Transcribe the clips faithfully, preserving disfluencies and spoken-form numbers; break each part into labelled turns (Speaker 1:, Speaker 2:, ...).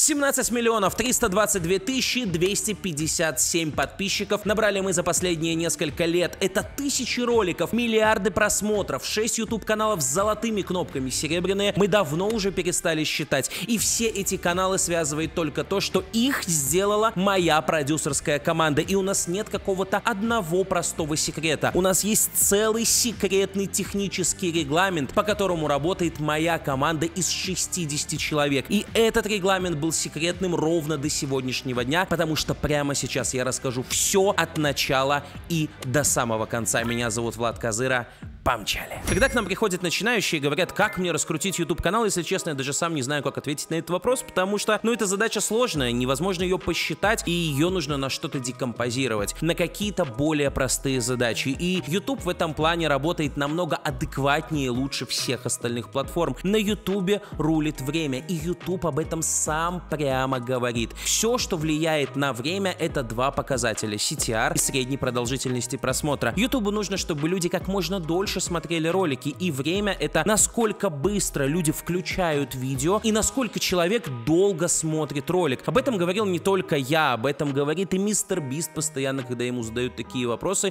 Speaker 1: семнадцать миллионов триста двадцать две тысячи двести пятьдесят семь подписчиков набрали мы за последние несколько лет. Это тысячи роликов, миллиарды просмотров, шесть YouTube каналов с золотыми кнопками, серебряные мы давно уже перестали считать. И все эти каналы связывает только то, что их сделала моя продюсерская команда. И у нас нет какого-то одного простого секрета. У нас есть целый секретный технический регламент, по которому работает моя команда из шестидесяти человек. И этот регламент был секретным ровно до сегодняшнего дня, потому что прямо сейчас я расскажу все от начала и до самого конца. Меня зовут Влад Козыра. Помчали. Когда к нам приходят начинающие и говорят, как мне раскрутить YouTube канал, если честно, я даже сам не знаю, как ответить на этот вопрос, потому что, ну, эта задача сложная, невозможно ее посчитать, и ее нужно на что-то декомпозировать, на какие-то более простые задачи. И YouTube в этом плане работает намного адекватнее и лучше всех остальных платформ. На YouTube рулит время, и YouTube об этом сам прямо говорит. Все, что влияет на время, это два показателя: си ти ар и средней продолжительности просмотра. YouTube нужно, чтобы люди как можно дольше смотрели ролики, и время — это насколько быстро люди включают видео и насколько человек долго смотрит ролик. Об этом говорил не только я, об этом говорит и мистер Бист постоянно, когда ему задают такие вопросы.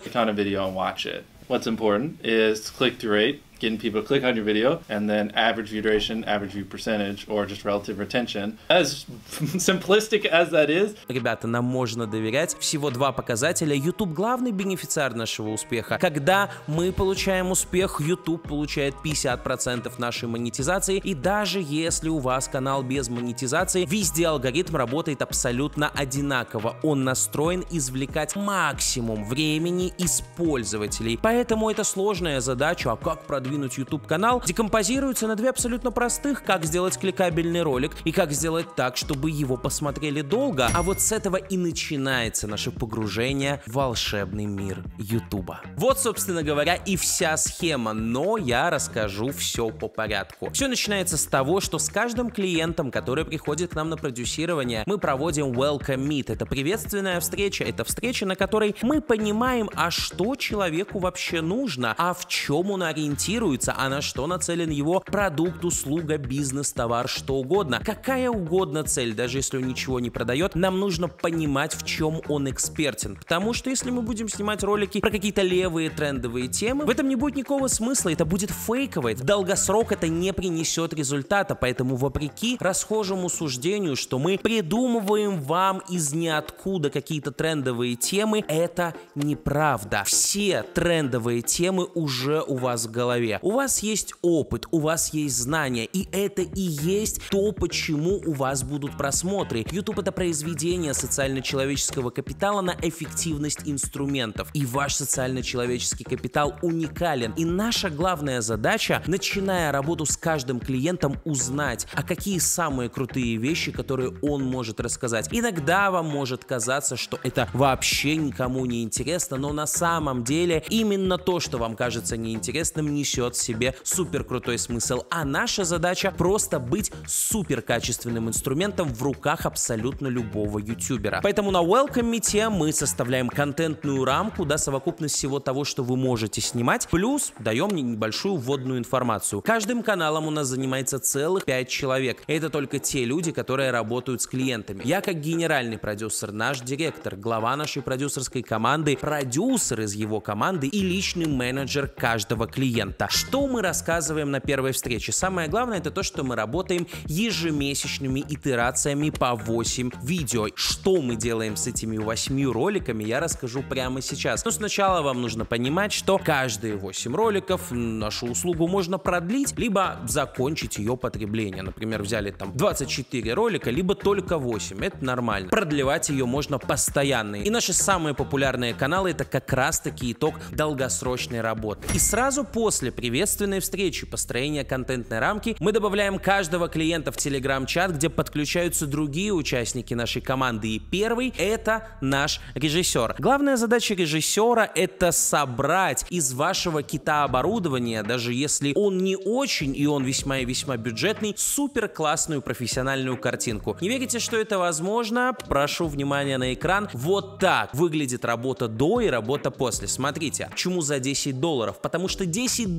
Speaker 2: What's important is click-through rate, getting people to click on your video, and then average view duration, average view percentage, or just relative retention. As simplistic as that is.
Speaker 1: Ребята, нам можно доверять. Всего два показателя. YouTube — главный бенефициар нашего успеха. Когда мы получаем успех, YouTube получает пятьдесят процентов нашей монетизации. И даже если у вас канал без монетизации, везде алгоритм работает абсолютно одинаково. Он настроен извлекать максимум времени из пользователей. Поэтому это сложная задача, а как продвинуть YouTube канал, декомпозируется на две абсолютно простых: как сделать кликабельный ролик и как сделать так, чтобы его посмотрели долго. А вот с этого и начинается наше погружение в волшебный мир YouTube. Вот, собственно говоря, и вся схема, но я расскажу все по порядку. Все начинается с того, что с каждым клиентом, который приходит к нам на продюсирование, мы проводим Welcome Meet. Это приветственная встреча, это встреча, на которой мы понимаем, а что человеку вообще нужно, а в чем он ориентируется, а на что нацелен его продукт, услуга, бизнес, товар, что угодно. Какая угодно цель, даже если он ничего не продает, нам нужно понимать, в чем он экспертен. Потому что если мы будем снимать ролики про какие-то левые трендовые темы, в этом не будет никакого смысла, это будет фейковое. В долгосрок это не принесет результата, поэтому вопреки расхожему суждению, что мы придумываем вам из ниоткуда какие-то трендовые темы, это неправда. Все трендовые темы уже у вас в голове. У вас есть опыт, у вас есть знания, и это и есть то, почему у вас будут просмотры. YouTube — это произведение социально-человеческого капитала на эффективность инструментов. И ваш социально-человеческий капитал уникален. И наша главная задача, начиная работу с каждым клиентом, узнать, а какие самые крутые вещи, которые он может рассказать. Иногда вам может казаться, что это вообще никому не интересно, но на самом деле именно Именно то, что вам кажется неинтересным, несет в себе супер крутой смысл. А наша задача — просто быть супер качественным инструментом в руках абсолютно любого ютубера. Поэтому на Welcome Meet мы составляем контентную рамку, да, совокупность всего того, что вы можете снимать, плюс даем небольшую вводную информацию. Каждым каналом у нас занимается целых пять человек. Это только те люди, которые работают с клиентами. Я как генеральный продюсер, наш директор, глава нашей продюсерской команды, продюсер из его команды и личный менеджер каждого клиента. Что мы рассказываем на первой встрече? Самое главное — это то, что мы работаем ежемесячными итерациями по восемь видео. Что мы делаем с этими восьмью роликами, я расскажу прямо сейчас. Но сначала вам нужно понимать, что каждые восемь роликов нашу услугу можно продлить, либо закончить ее потребление. Например, взяли там двадцать четыре ролика, либо только восемь. Это нормально. Продлевать ее можно постоянно. И наши самые популярные каналы — это как раз-таки итог долгосрочного долгосрочной работы. И сразу после приветственной встречи, построения контентной рамки, мы добавляем каждого клиента в телеграм-чат, где подключаются другие участники нашей команды. И первый — это наш режиссер. Главная задача режиссера — это собрать из вашего кита оборудования, даже если он не очень и он весьма и весьма бюджетный, супер классную профессиональную картинку. Не верите, что это возможно? Прошу внимания на экран. Вот так выглядит работа до и работа после. Смотрите, почему за десять долларов? Потому что десять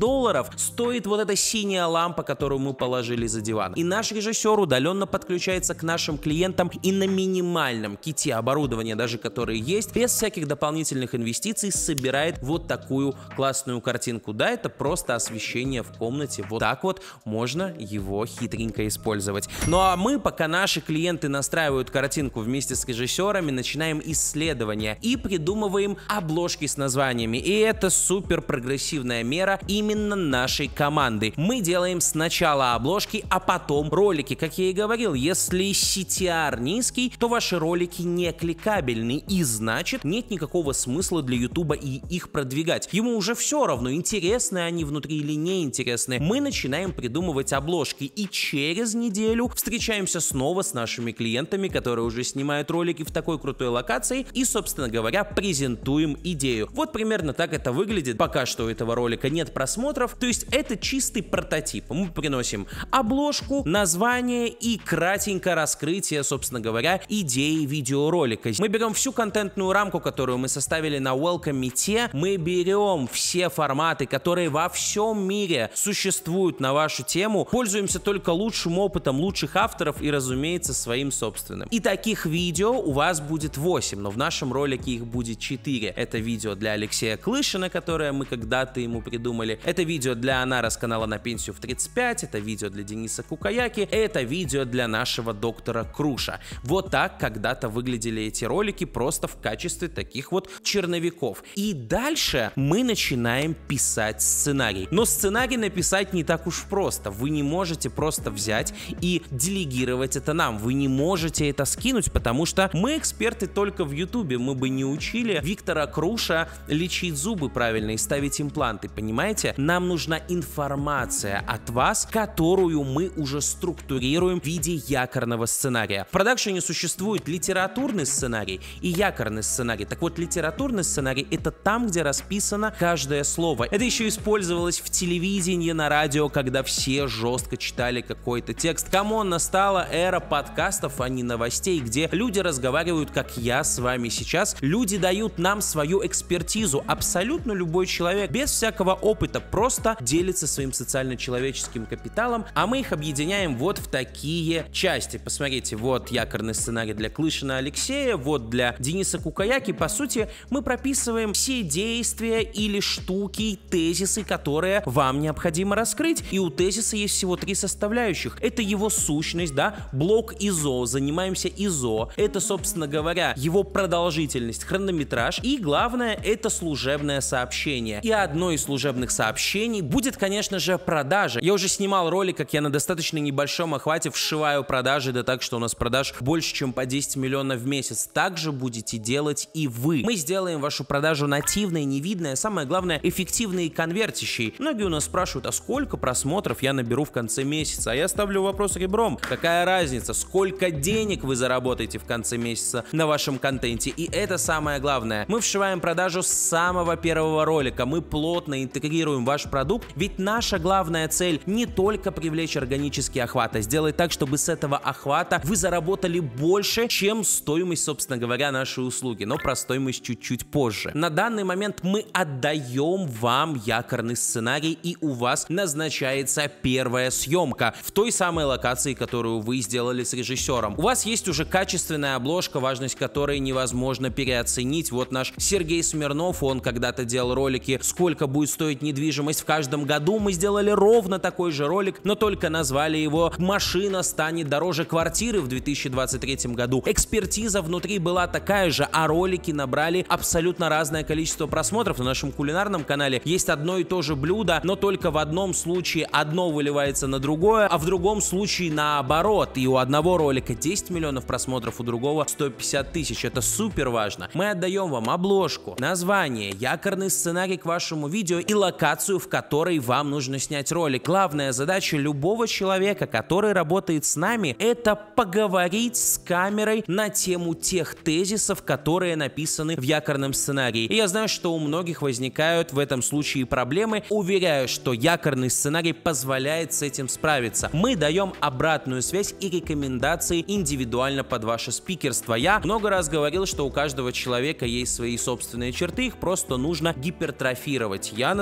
Speaker 1: долларов стоит вот эта синяя лампа, которую мы положили за диван. И наш режиссер удаленно подключается к нашим клиентам и на минимальном ките оборудования, даже которые есть, без всяких дополнительных инвестиций, собирает вот такую классную картинку. Да, это просто освещение в комнате. Вот так вот можно его хитренько использовать. Ну а мы, пока наши клиенты настраивают картинку вместе с режиссерами, начинаем исследование и придумываем обложки с названиями. И это супер прогрессивная мера именно нашей команды. Мы делаем сначала обложки, а потом ролики. Как я и говорил, если си ти ар низкий, то ваши ролики не кликабельны, и значит нет никакого смысла для ютуба и их продвигать. Ему уже все равно, интересны они внутри или неинтересны. Мы начинаем придумывать обложки, и через неделю встречаемся снова с нашими клиентами, которые уже снимают ролики в такой крутой локации, и, собственно говоря, презентуем идею. Вот примерно так это выглядит. Пока что у этого ролика нет просмотров, то есть это чистый прототип. Мы приносим обложку, название и кратенько раскрытие, собственно говоря, идеи видеоролика. Мы берем всю контентную рамку, которую мы составили на Welcome Meet, мы берем все форматы, которые во всем мире существуют на вашу тему, пользуемся только лучшим опытом лучших авторов и, разумеется, своим собственным. И таких видео у вас будет восемь, но в нашем ролике их будет четыре. Это видео для Алексея Клышина, которое мы когда-то ему придумали. Это видео для Анара с канала «На пенсию в тридцать пять». Это видео для Дениса Кукаяки. Это видео для нашего доктора Круша. Вот так когда-то выглядели эти ролики, просто в качестве таких вот черновиков. И дальше мы начинаем писать сценарий. Но сценарий написать не так уж просто. Вы не можете просто взять и делегировать это нам. Вы не можете это скинуть, потому что мы эксперты только в ютубе. Мы бы не учили Виктора Круша лечить зубы правильно и ставить импланты, понимаете? Нам нужна информация от вас, которую мы уже структурируем в виде якорного сценария. В продакшене существует литературный сценарий и якорный сценарий. Так вот, литературный сценарий — это там, где расписано каждое слово. Это еще использовалось в телевидении, на радио, когда все жестко читали какой-то текст. Камон, настала эра подкастов, а не новостей, где люди разговаривают, как я с вами сейчас. Люди дают нам свою экспертизу. Абсолютно любой человек, без всякого опыта, просто делится своим социально-человеческим капиталом, а мы их объединяем вот в такие части. Посмотрите, вот якорный сценарий для Клышина Алексея, вот для Дениса Кукаяки. По сути, мы прописываем все действия или штуки, тезисы, которые вам необходимо раскрыть. И у тезиса есть всего три составляющих. Это его сущность, да, блок ИЗО, занимаемся ИЗО. Это, собственно говоря, его продолжительность, хронометраж. И главное, это служебное сообщение. И одно из служебных сообщений будет, конечно же, продажа. Я уже снимал ролик, как я на достаточно небольшом охвате вшиваю продажи, да так, что у нас продаж больше, чем по десять миллионов в месяц. Так же будете делать и вы. Мы сделаем вашу продажу нативной, невидной, а самое главное, эффективной и конвертящей. Многие у нас спрашивают, а сколько просмотров я наберу в конце месяца? А я ставлю вопрос ребром. Какая разница, сколько денег вы заработаете в конце месяца на вашем контенте? И это самое главное. Мы вшиваем продажу с самого первого ролика. Мы плотно интегрируем ваш продукт, ведь наша главная цель не только привлечь органический охват, а сделать так, чтобы с этого охвата вы заработали больше, чем стоимость, собственно говоря, нашей услуги, но про стоимость чуть-чуть позже. На данный момент мы отдаем вам якорный сценарий, и у вас назначается первая съемка в той самой локации, которую вы сделали с режиссером. У вас есть уже качественная обложка, важность которой невозможно переоценить. Вот наш Сергей Смирнов, он когда-то делал ролики «Сколько будет стоить недвижимость в каждом году». Мы сделали ровно такой же ролик, но только назвали его «Машина станет дороже квартиры» в две тысячи двадцать третьем году. Экспертиза внутри была такая же, а ролики набрали абсолютно разное количество просмотров. На нашем кулинарном канале есть одно и то же блюдо, но только в одном случае одно выливается на другое, а в другом случае наоборот. И у одного ролика десять миллионов просмотров, у другого сто пятьдесят тысяч. Это супер важно. Мы отдаем вам обложку, название, якорный сценарий к вашему видео и локацию, в которой вам нужно снять ролик. Главная задача любого человека, который работает с нами, это поговорить с камерой на тему тех тезисов, которые написаны в якорном сценарии. И я знаю, что у многих возникают в этом случае проблемы. Уверяю, что якорный сценарий позволяет с этим справиться. Мы даем обратную связь и рекомендации индивидуально под ваше спикерство. Я много раз говорил, что у каждого человека есть свои собственные черты, их просто нужно гипертрофировать. Я на своем канале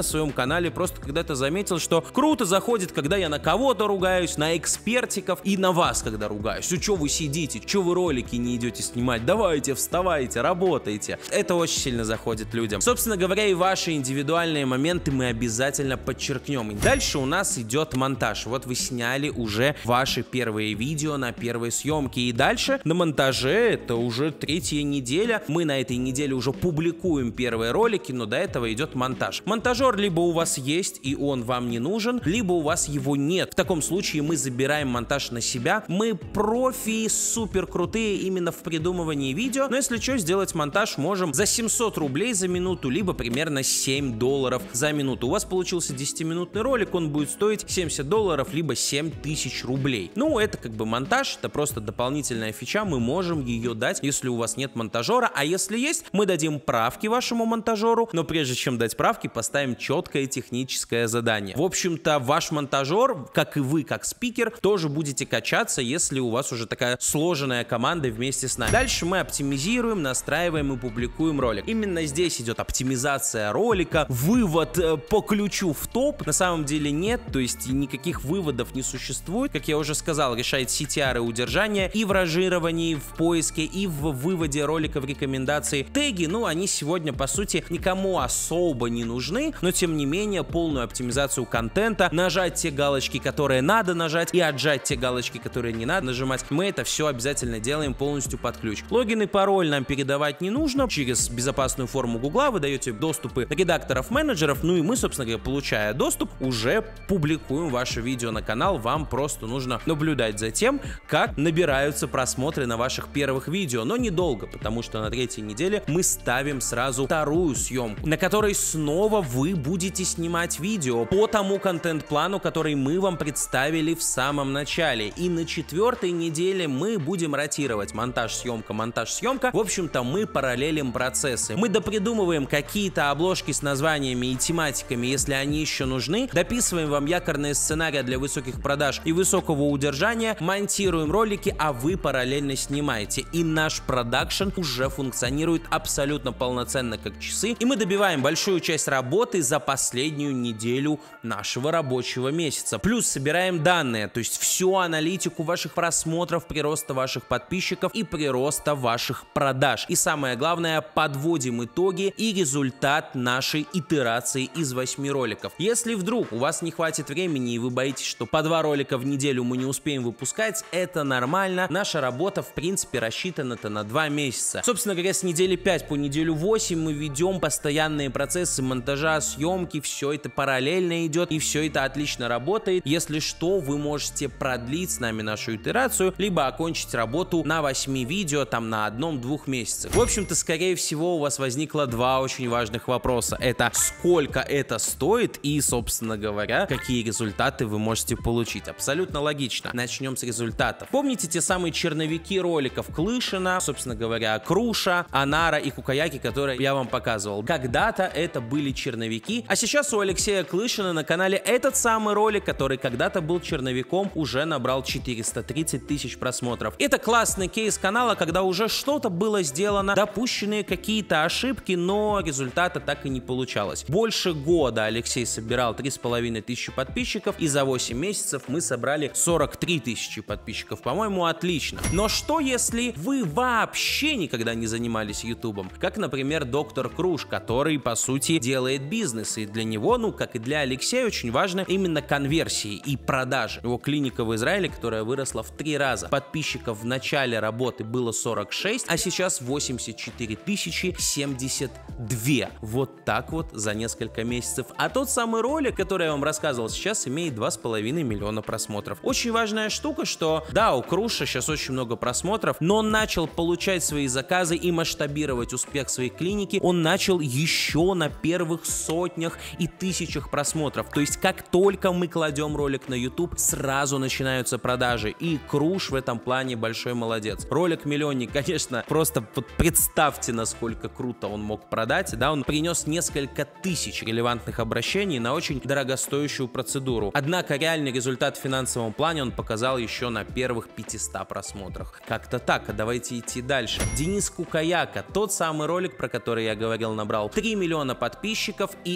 Speaker 1: канале просто когда-то заметил, что круто заходит, когда я на кого-то ругаюсь, на экспертиков и на вас, когда ругаюсь. Ну что вы сидите, что вы ролики не идете снимать? Давайте, вставайте, работайте. Это очень сильно заходит людям. Собственно говоря, и ваши индивидуальные моменты мы обязательно подчеркнем. И дальше у нас идет монтаж. Вот вы сняли уже ваши первые видео на первой съемке. И дальше на монтаже, это уже третья неделя, мы на этой неделе уже публикуем первые ролики, но до этого идет монтаж. Монтажер либо у вас есть и он вам не нужен, либо у вас его нет. В таком случае мы забираем монтаж на себя. Мы профи, супер крутые именно в придумывании видео, но если что, сделать монтаж можем за семьсот рублей за минуту, либо примерно семь долларов за минуту. У вас получился десятиминутный ролик, он будет стоить семьдесят долларов, либо семь тысяч рублей. Ну, это как бы монтаж, это просто дополнительная фича, мы можем ее дать, если у вас нет монтажера, а если есть, мы дадим правки вашему монтажеру, но прежде чем дать правки, поставим четкое техническое задание. В общем-то, ваш монтажер, как и вы, как спикер, тоже будете качаться, если у вас уже такая сложенная команда вместе с нами. Дальше мы оптимизируем, настраиваем и публикуем ролик. Именно здесь идет оптимизация ролика, вывод э, по ключу в топ. На самом деле нет, то есть никаких выводов не существует. Как я уже сказал, решает си ти ар и удержание и в ранжировании, в поиске, и в выводе ролика в рекомендации. Теги, ну, они сегодня, по сути, никому особо не нужны, но, тем не менее, полную оптимизацию контента, нажать те галочки, которые надо нажать, и отжать те галочки, которые не надо нажимать, мы это все обязательно делаем полностью под ключ. Логин и пароль нам передавать не нужно. Через безопасную форму Гугла вы даете доступы редакторов-менеджеров, ну и мы, собственно говоря, получая доступ, уже публикуем ваше видео на канал. Вам просто нужно наблюдать за тем, как набираются просмотры на ваших первых видео, но недолго, потому что на третьей неделе мы ставим сразу вторую съемку, на которой снова вы будете снимать видео по тому контент-плану, который мы вам представили в самом начале. И на четвертой неделе мы будем ротировать монтаж-съемка, монтаж-съемка. В общем-то, мы параллелим процессы. Мы допридумываем какие-то обложки с названиями и тематиками, если они еще нужны, дописываем вам якорные сценарии для высоких продаж и высокого удержания, монтируем ролики, а вы параллельно снимаете. И наш продакшн уже функционирует абсолютно полноценно как часы, и мы добиваем большую часть работы за последнюю неделю нашего рабочего месяца. Плюс собираем данные, то есть всю аналитику ваших просмотров, прироста ваших подписчиков и прироста ваших продаж. И самое главное, подводим итоги и результат нашей итерации из восьми роликов. Если вдруг у вас не хватит времени и вы боитесь, что по два ролика в неделю мы не успеем выпускать, это нормально. Наша работа, в принципе, рассчитана-то на два месяца. Собственно говоря, с недели пять по неделю восемь мы ведем постоянные процессы монтажа, съемки, все это параллельно идет, и все это отлично работает. Если что, вы можете продлить с нами нашу итерацию, либо окончить работу на восьми видео, там на одном-двух месяцах. В общем-то, скорее всего, у вас возникло два очень важных вопроса. Это сколько это стоит и, собственно говоря, какие результаты вы можете получить. Абсолютно логично. Начнем с результатов. Помните те самые черновики роликов Клышина, собственно говоря, Круша, Анара и Кукаяки, которые я вам показывал? Когда-то это были черновики, а сейчас у Алексея Клышина на канале этот самый ролик, который когда-то был черновиком, уже набрал четыреста тридцать тысяч просмотров. Это классный кейс канала, когда уже что-то было сделано, допущенные какие-то ошибки, но результата так и не получалось. Больше года Алексей собирал три с половиной тысячи подписчиков, и за восемь месяцев мы собрали сорок три тысячи подписчиков. По-моему, отлично. Но что если вы вообще никогда не занимались ютубом? Как, например, доктор Круш, который, по сути, делает бизнес, и для него, ну, как и для Алексея, очень важно именно конверсии и продажи. Его клиника в Израиле, которая выросла в три раза. Подписчиков в начале работы было сорок шесть, а сейчас восемьдесят четыре тысячи семьдесят два. Вот так вот за несколько месяцев. А тот самый ролик, который я вам рассказывал сейчас, имеет два с половиной миллиона просмотров. Очень важная штука, что да, у Круша сейчас очень много просмотров, но он начал получать свои заказы и масштабировать успех своей клиники. Он начал еще на первых сотнях и тысячах просмотров. То есть как только мы кладем ролик на YouTube, сразу начинаются продажи. И Круш в этом плане большой молодец. Ролик миллионник, конечно, просто вот представьте, насколько круто он мог продать. Да, он принес несколько тысяч релевантных обращений на очень дорогостоящую процедуру. Однако реальный результат в финансовом плане он показал еще на первых пятистах просмотрах. Как-то так, а давайте идти дальше. Денис Кукаяка, тот самый ролик, про который я говорил, набрал три миллиона подписчиков, и это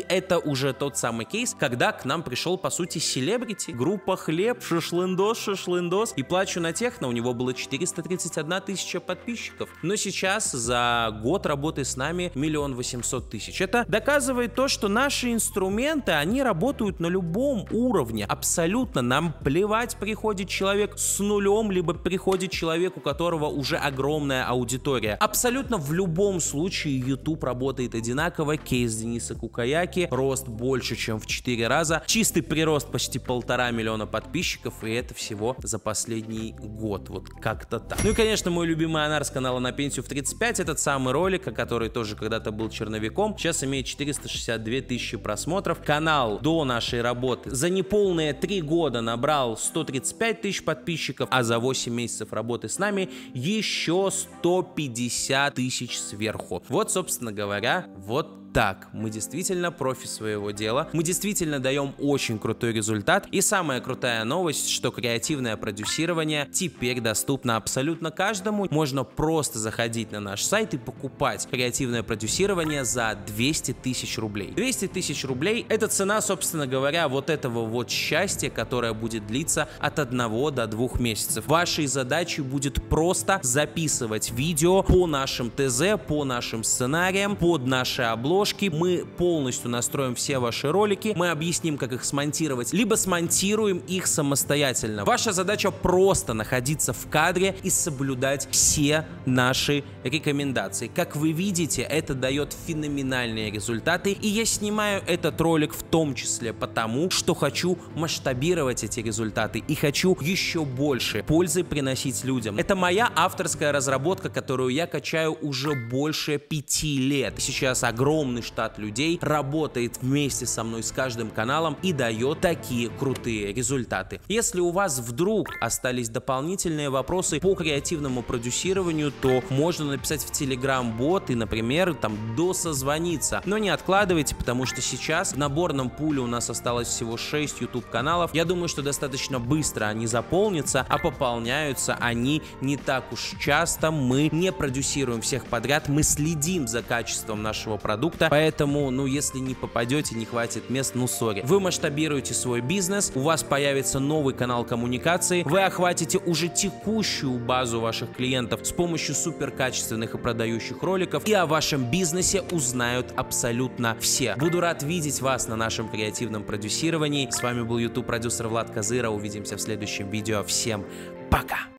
Speaker 1: уже тот самый кейс, когда к нам пришел, по сути, селебрити, группа Хлеб, Шашлындос, Шашлындос, и Плачу на техно, у него было четыреста тридцать одна тысяча подписчиков. Но сейчас за год работы с нами миллион восемьсот тысяч. Это доказывает то, что наши инструменты, они работают на любом уровне. Абсолютно нам плевать, приходит человек с нулем, либо приходит человек, у которого уже огромная аудитория. Абсолютно в любом случае YouTube работает одинаково. Кейс Дениса Кукаяки, рост больше, чем в четыре раза. Чистый прирост почти полтора миллиона подписчиков, и это всего за последний год. Вот как-то так. Ну и, конечно, мой любимый Анар с канала «На пенсию в тридцать пять», этот самый ролик, который тоже когда-то был черновиком, сейчас имеет четыреста шестьдесят две тысячи просмотров. Канал до нашей работы за неполные три года набрал сто тридцать пять тысяч подписчиков, а за восемь месяцев работы с нами еще сто пятьдесят тысяч сверху. Вот, собственно говоря, вот так. Мы действительно профи своего дела, мы действительно даем очень крутой результат, и самая крутая новость, что креативное продюсирование теперь доступно абсолютно каждому. Можно просто заходить на наш сайт и покупать креативное продюсирование за двести тысяч рублей. двести тысяч рублей — это цена, собственно говоря, вот этого вот счастья, которое будет длиться от одного до двух месяцев. Вашей задачей будет просто записывать видео по нашим ТЗ, по нашим сценариям, под наши обложки. Мы полностью настроим все ваши ролики, мы объясним, как их смонтировать, либо смонтируем их самостоятельно. Ваша задача просто находиться в кадре и соблюдать все наши рекомендации. Как вы видите, это дает феноменальные результаты, и я снимаю этот ролик в том числе потому, что хочу масштабировать эти результаты и хочу еще больше пользы приносить людям. Это моя авторская разработка, которую я качаю уже больше пяти лет. Сейчас огромный штат людей работает вместе со мной с каждым каналом и дает такие крутые результаты. Если у вас вдруг остались дополнительные вопросы по креативному продюсированию, то можно написать в Telegram-бот и, например, там досозвониться. Но не откладывайте, потому что сейчас в наборном пуле у нас осталось всего шесть YouTube каналов. Я думаю, что достаточно быстро они заполнятся, а пополняются они не так уж часто. Мы не продюсируем всех подряд, мы следим за качеством нашего продукта. Поэтому, ну, если не попадете, не хватит мест, ну, сори. Вы масштабируете свой бизнес, у вас появится новый канал коммуникации, вы охватите уже текущую базу ваших клиентов с помощью супер качественных и продающих роликов, и о вашем бизнесе узнают абсолютно все. Буду рад видеть вас на нашем креативном продюсировании. С вами был YouTube продюсер Влад Козыра. Увидимся в следующем видео. Всем пока!